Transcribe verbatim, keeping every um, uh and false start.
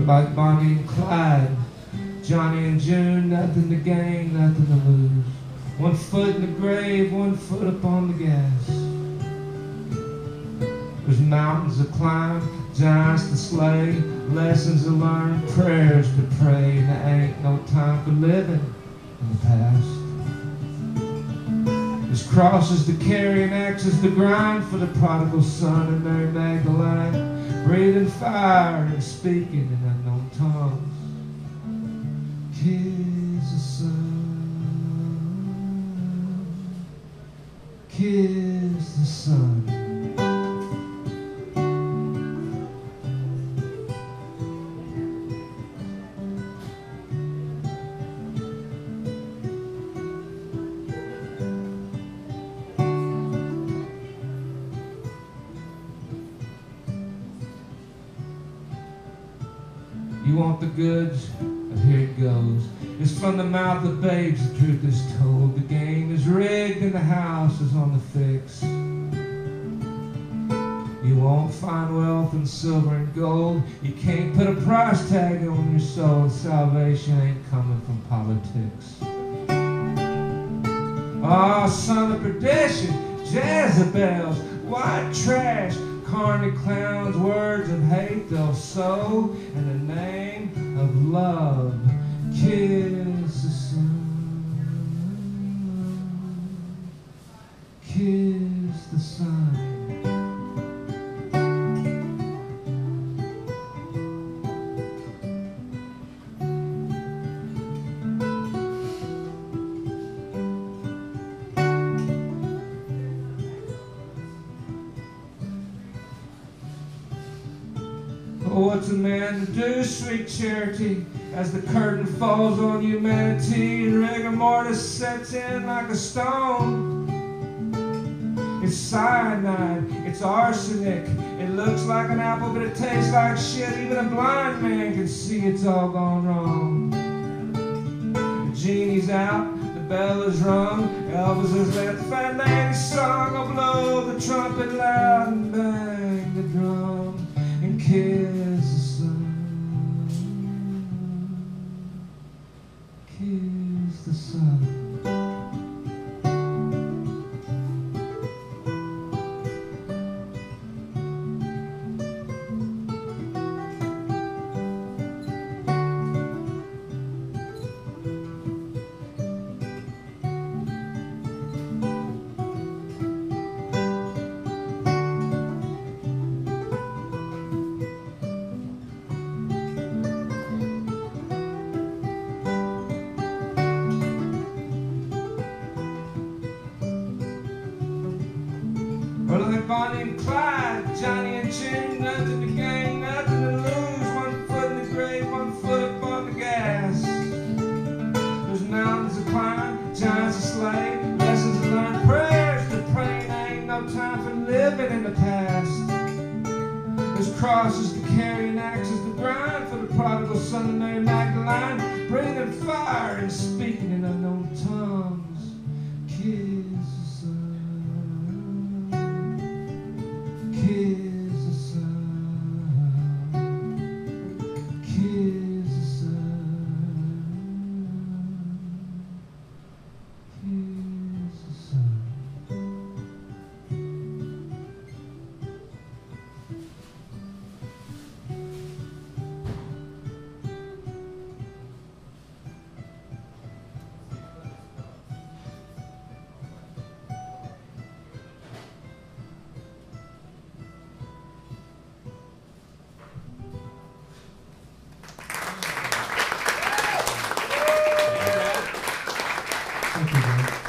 like Bonnie and Clyde, Johnny and June, nothing to gain, nothing to lose. One foot in the grave, one foot up on the gas. There's mountains to climb, giants to slay, lessons to learn, prayers to pray, and there ain't no time for living in the past. There's crosses to carry and axes to grind for the prodigal son and Mary Magdalene, breathing fire and speaking in unknown tongues. Kiss the sun, kiss the sun. You want the goods? And here it goes. It's from the mouth of babes the truth is told. The game is rigged and the house is on the fix. You won't find wealth and silver and gold. You can't put a price tag on your soul. Salvation ain't coming from politics. Oh, son of perdition, Jezebels, white trash, carny clowns, words of hate they'll sow in the name of love. Kiss the sun, kiss the sun. Oh, what's a man to do, sweet charity, as the curtain falls on humanity and rigor mortis sets in like a stone? It's cyanide, it's arsenic. It looks like an apple, but it tastes like shit. Even a blind man can see it's all gone wrong. The genie's out, the bell is rung, Elvis has left, the fat lady's song. I'll blow the trumpet loud and bang the drum and kiss the sun, kiss the sun. Or like Bonnie and Clyde, Johnny and June, nothing to gain, nothing to lose. One foot in the grave, one foot up on the gas. There's mountains to climb, giants to slay, lessons to learn, prayers to pray. There ain't no time for living in the past. There's crosses to carry and axes to grind for the prodigal son of Mary Magdalene, breathing fire and speaking in unknown tongues. Kiss the sun, kiss the sun, kiss the sun, kiss the sun. Thank you, man.